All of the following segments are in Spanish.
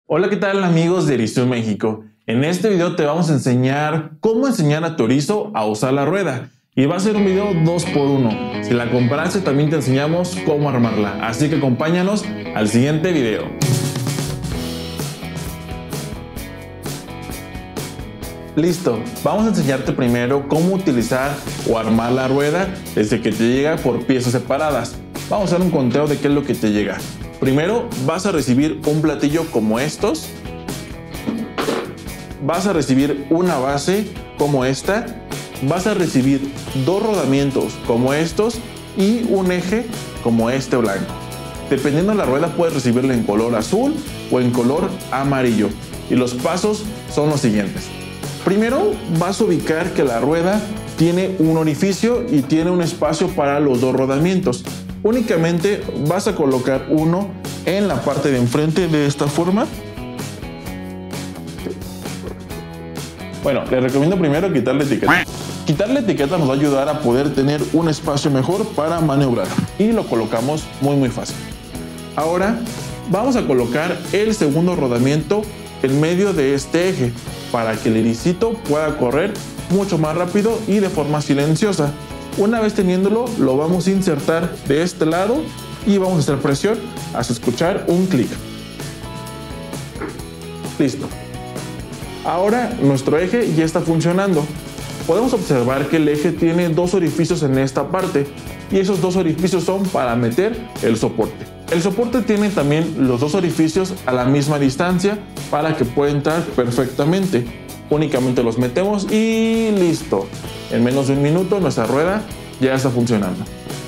Hola, ¿qué tal amigos de Erizo México? En este video te vamos a enseñar cómo enseñar a tu erizo a usar la rueda. Y va a ser un video 2x1. Si la compraste también te enseñamos cómo armarla. Así que acompáñanos al siguiente video. Listo, vamos a enseñarte primero cómo utilizar o armar la rueda desde que te llega por piezas separadas. Vamos a hacer un conteo de qué es lo que te llega. Primero vas a recibir un platillo como estos. Vas a recibir una base como esta. Vas a recibir dos rodamientos como estos y un eje como este blanco. Dependiendo de la rueda puedes recibirla en color azul o en color amarillo. Y los pasos son los siguientes. Primero vas a ubicar que la rueda tiene un orificio y tiene un espacio para los dos rodamientos. Únicamente vas a colocar uno en la parte de enfrente de esta forma. Bueno, les recomiendo primero quitarle etiqueta. Quitar la etiqueta nos va a ayudar a poder tener un espacio mejor para maniobrar. Y lo colocamos muy fácil. Ahora vamos a colocar el segundo rodamiento en medio de este eje para que el ericito pueda correr mucho más rápido y de forma silenciosa. Una vez teniéndolo, lo vamos a insertar de este lado y vamos a hacer presión hasta escuchar un clic. Listo. Ahora nuestro eje ya está funcionando. Podemos observar que el eje tiene dos orificios en esta parte y esos dos orificios son para meter el soporte. El soporte tiene también los dos orificios a la misma distancia para que pueda entrar perfectamente. Únicamente los metemos y listo. En menos de un minuto nuestra rueda ya está funcionando.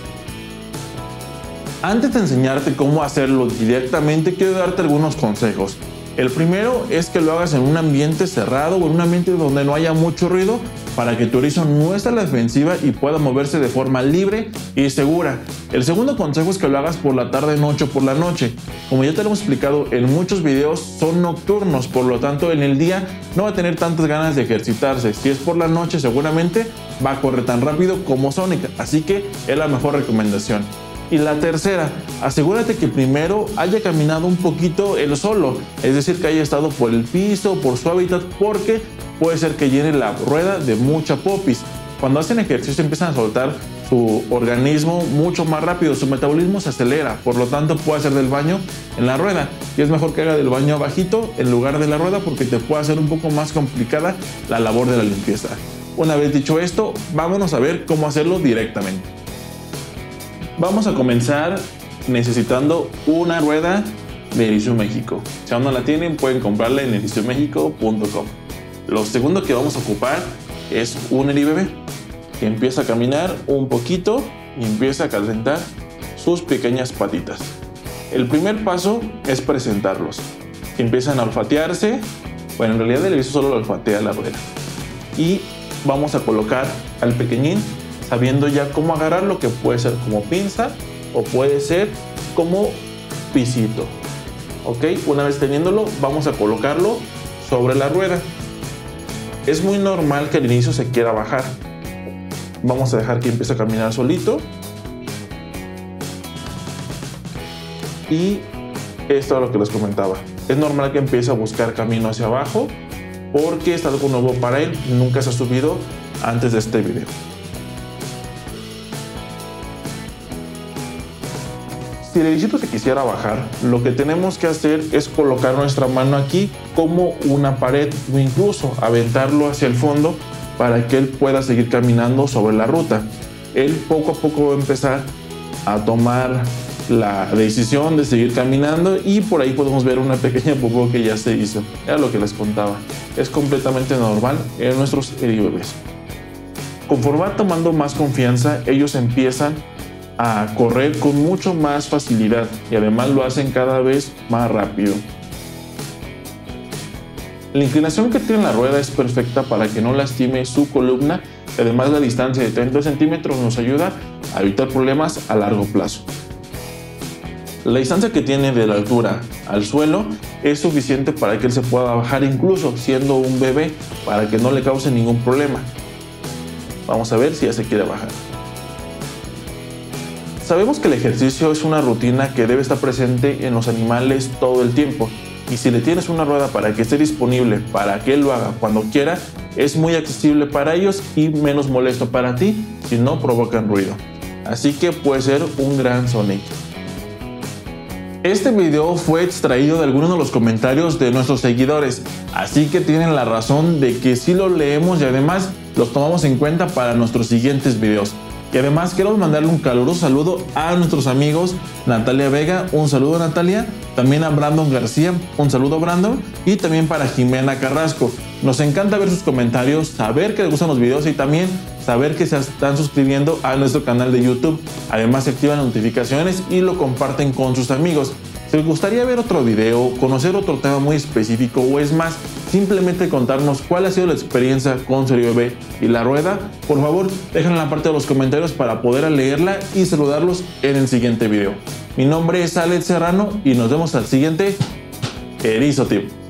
Antes de enseñarte cómo hacerlo directamente, quiero darte algunos consejos. El primero es que lo hagas en un ambiente cerrado o en un ambiente donde no haya mucho ruido para que tu erizo no esté a la defensiva y pueda moverse de forma libre y segura. El segundo consejo es que lo hagas por la tarde, noche o por la noche. Como ya te lo hemos explicado en muchos videos, son nocturnos, por lo tanto en el día no va a tener tantas ganas de ejercitarse. Si es por la noche seguramente va a correr tan rápido como Sonic, así que es la mejor recomendación. Y la tercera, asegúrate que primero haya caminado un poquito él solo, es decir, que haya estado por el piso, por su hábitat, porque puede ser que llene la rueda de mucha popis. Cuando hacen ejercicio empiezan a soltar su organismo mucho más rápido, su metabolismo se acelera, por lo tanto puede hacer del baño en la rueda. Y es mejor que haga del baño abajito en lugar de la rueda porque te puede hacer un poco más complicada la labor de la limpieza. Una vez dicho esto, vámonos a ver cómo hacerlo directamente. Vamos a comenzar necesitando una rueda de Erizo México. Si aún no la tienen, pueden comprarla en erizomexico.com. Lo segundo que vamos a ocupar es un eribebé que empieza a caminar un poquito y empieza a calentar sus pequeñas patitas. El primer paso es presentarlos. Empiezan a olfatearse. Bueno, en realidad el erizo solo lo olfatea la rueda. Y vamos a colocar al pequeñín sabiendo ya cómo agarrarlo, que puede ser como pinza o puede ser como pisito. Ok, una vez teniéndolo, vamos a colocarlo sobre la rueda. Es muy normal que al inicio se quiera bajar. Vamos a dejar que empiece a caminar solito. Y esto es lo que les comentaba. Es normal que empiece a buscar camino hacia abajo porque es algo nuevo para él. Nunca se ha subido antes de este video. Si el ericito se quisiera bajar, lo que tenemos que hacer es colocar nuestra mano aquí como una pared o incluso aventarlo hacia el fondo para que él pueda seguir caminando sobre la ruta. Él poco a poco va a empezar a tomar la decisión de seguir caminando y por ahí podemos ver una pequeña popó que ya se hizo. Era lo que les contaba. Es completamente normal en nuestros eribebés. Conforme va tomando más confianza, ellos empiezan a correr con mucho más facilidad y además lo hacen cada vez más rápido. La inclinación que tiene la rueda es perfecta para que no lastime su columna y además la distancia de 30 centímetros nos ayuda a evitar problemas a largo plazo. La distancia que tiene de la altura al suelo es suficiente para que él se pueda bajar incluso siendo un bebé para que no le cause ningún problema. Vamos a ver si ya se quiere bajar. Sabemos que el ejercicio es una rutina que debe estar presente en los animales todo el tiempo y si le tienes una rueda para que esté disponible para que él lo haga cuando quiera, es muy accesible para ellos y menos molesto para ti si no provocan ruido. Así que puede ser un gran Sonic. Este video fue extraído de algunos de los comentarios de nuestros seguidores, así que tienen la razón de que sí lo leemos y además los tomamos en cuenta para nuestros siguientes videos. Y además queremos mandarle un caluroso saludo a nuestros amigos Natalia Vega, un saludo Natalia, también a Brandon García, un saludo Brandon, y también para Jimena Carrasco. Nos encanta ver sus comentarios, saber que les gustan los videos y también saber que se están suscribiendo a nuestro canal de YouTube. Además se activan las notificaciones y lo comparten con sus amigos. Si les gustaría ver otro video, conocer otro tema muy específico o es más, simplemente contarnos cuál ha sido la experiencia con su bebé y la rueda, por favor déjenla en la parte de los comentarios para poder leerla y saludarlos en el siguiente video. Mi nombre es Alex Serrano y nos vemos al siguiente Erizo Tip.